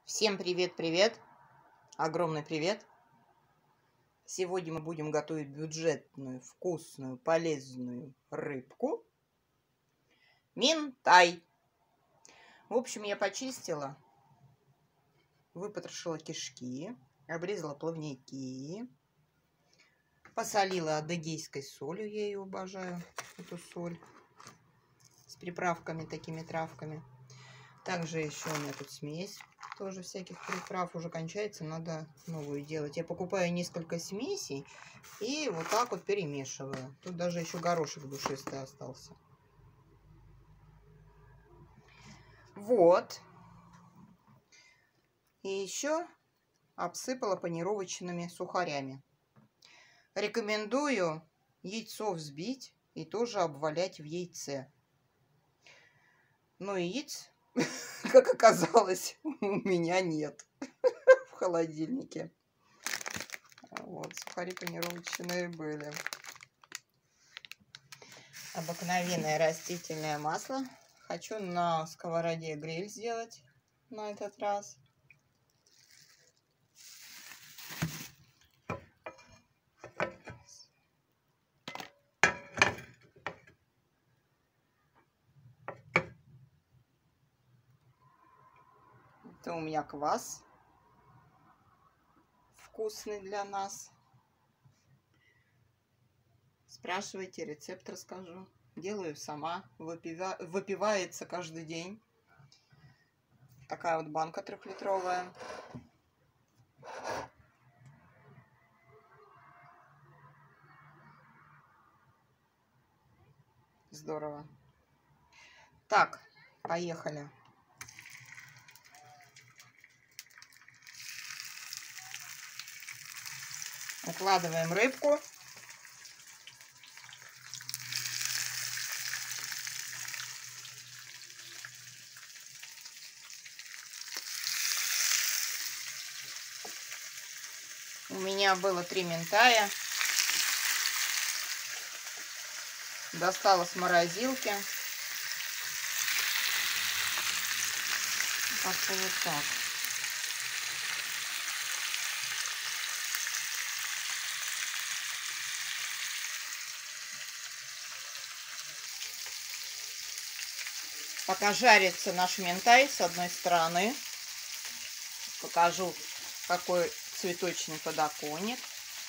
Всем привет-привет! Огромный привет! Сегодня мы будем готовить бюджетную, вкусную, полезную рыбку. Минтай. В общем, я почистила, выпотрошила кишки, обрезала плавники, посолила адыгейской солью, я ее обожаю, эту соль, с приправками, такими травками. Также еще у меня тут смесь. Тоже всяких приправ уже кончается, надо новую делать. Я покупаю несколько смесей и вот так вот перемешиваю. Тут даже еще горошек душистый остался. Вот. И еще обсыпала панировочными сухарями. Рекомендую яйцо взбить и тоже обвалять в яйце. Но яиц, как оказалось, у меня нет в холодильнике. Вот, сухари панировочные были. Обыкновенное растительное масло. Хочу на сковороде гриль сделать на этот раз. Это у меня квас. Вкусный для нас. Спрашивайте, рецепт расскажу. Делаю сама. Выпивается каждый день. Такая вот банка 3-литровая. Здорово. Так, поехали. Укладываем рыбку. У меня было 3 минтая. Достала с морозилки. Как-то вот так. Пока жарится наш минтай, с одной стороны покажу, какой цветочный подоконник.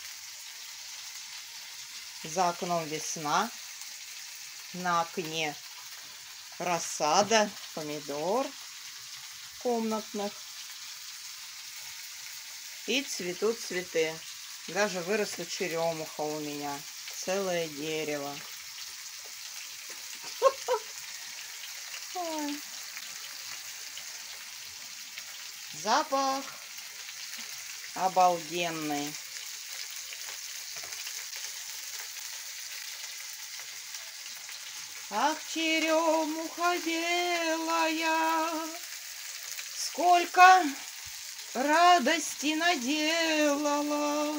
За окном весна, на окне рассада помидор комнатных. И цветут цветы. Даже выросла черемуха у меня. Целое дерево. Запах обалденный. Ах, черемуха белая, сколько радости наделала.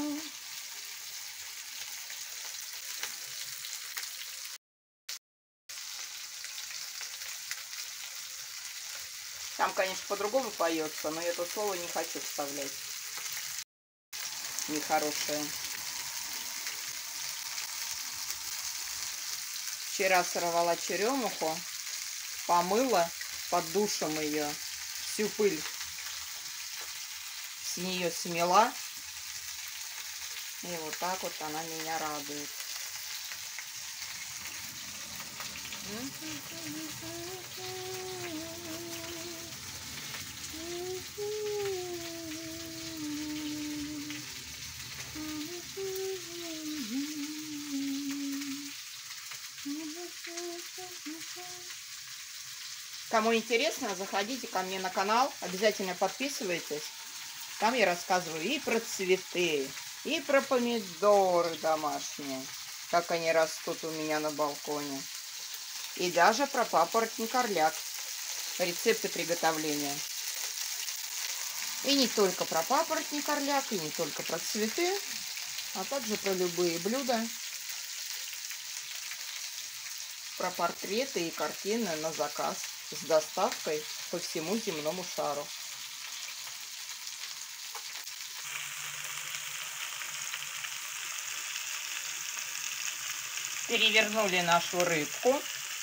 Там, конечно, по-другому поется, но я это слово не хочу вставлять. Нехорошее. Вчера сорвала черемуху, помыла под душем ее, всю пыль с нее смела. И вот так вот она меня радует. Кому интересно, заходите ко мне на канал, обязательно подписывайтесь. Там я рассказываю и про цветы, и про помидоры домашние, как они растут у меня на балконе. И даже про папоротник-орляк, рецепты приготовления. И не только про папоротник-орляк, и не только про цветы, а также про любые блюда. Про портреты и картины на заказ с доставкой по всему земному шару. Перевернули нашу рыбку.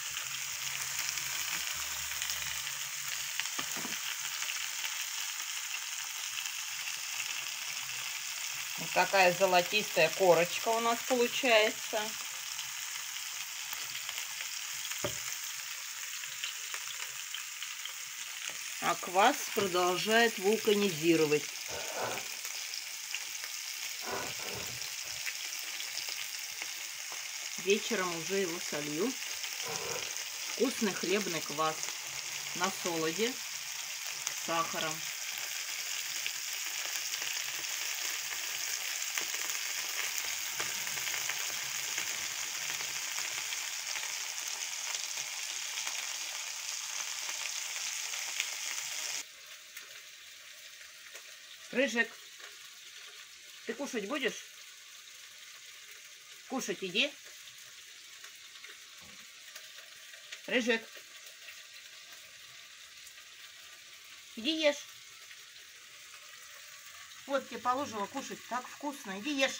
Вот такая золотистая корочка у нас получается. А квас продолжает вулканизировать. Вечером уже его солью. Вкусный хлебный квас на солоде с сахаром. Рыжик, ты кушать будешь? Кушать иди. Рыжик, иди ешь. Вот тебе положила кушать, так вкусно. Иди ешь.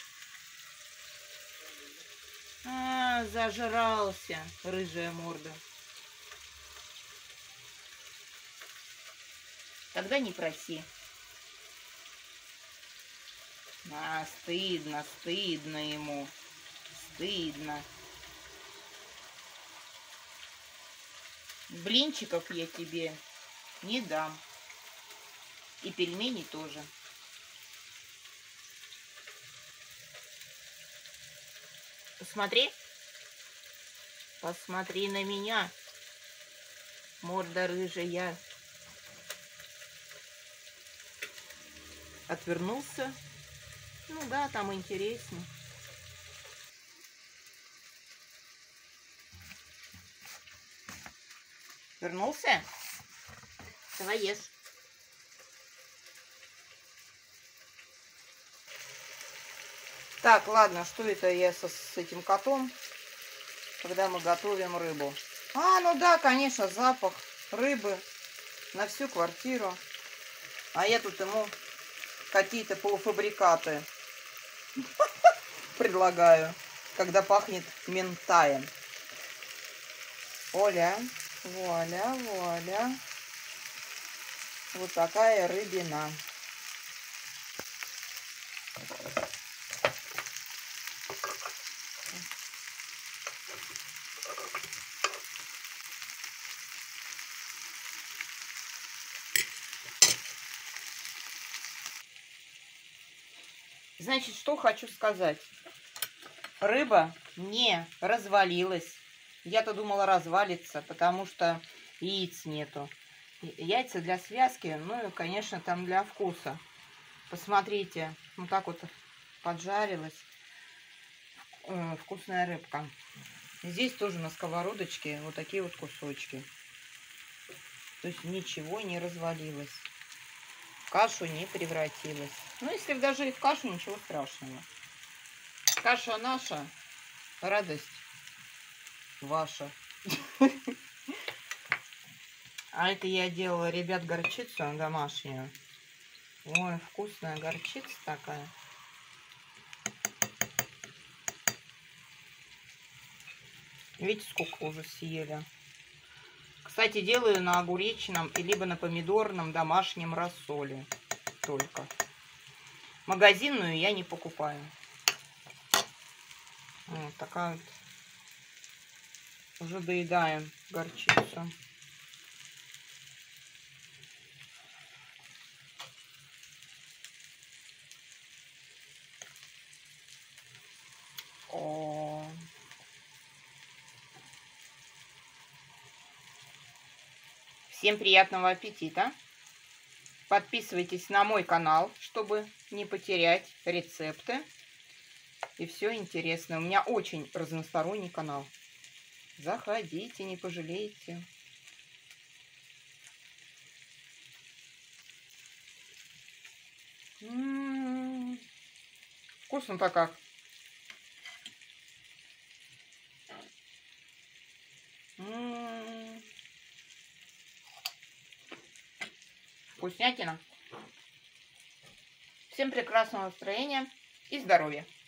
А, зажрался, рыжая морда. Тогда не проси. А, стыдно, стыдно ему. Стыдно. Блинчиков я тебе не дам. И пельменей тоже. Посмотри. Посмотри на меня. Морда рыжая. Отвернулся. Ну да, там интереснее. Вернулся? Давай ешь. Так, ладно, что это я с этим котом, когда мы готовим рыбу? А, ну да, конечно, запах рыбы на всю квартиру. А я тут ему какие-то полуфабрикаты предлагаю, когда пахнет ментаем. Оля, вуаля, вуаля. Вот такая рыбина. Значит, что хочу сказать. Рыба не развалилась. Я-то думала развалится, потому что яиц нету. Яйца для связки, ну и, конечно, там для вкуса. Посмотрите, вот так вот поджарилась. Вкусная рыбка. Здесь тоже на сковородочке вот такие вот кусочки. То есть ничего не развалилось. В кашу не превратилась. Ну, если даже и в кашу, ничего страшного. Каша наша, радость ваша. А это я делала, ребят, горчицу домашнюю. Ой, вкусная горчица такая. Видите, сколько уже съели. Кстати, делаю на огуречном и либо на помидорном домашнем рассоле только. Магазинную я не покупаю. Вот такая вот. Уже доедаем горчицу. О. Всем приятного аппетита. Подписывайтесь на мой канал, чтобы не потерять рецепты. И все интересное. У меня очень разносторонний канал. Заходите, не пожалеете. Вкусно-то как. Вкуснятина. Всем прекрасного настроения и здоровья.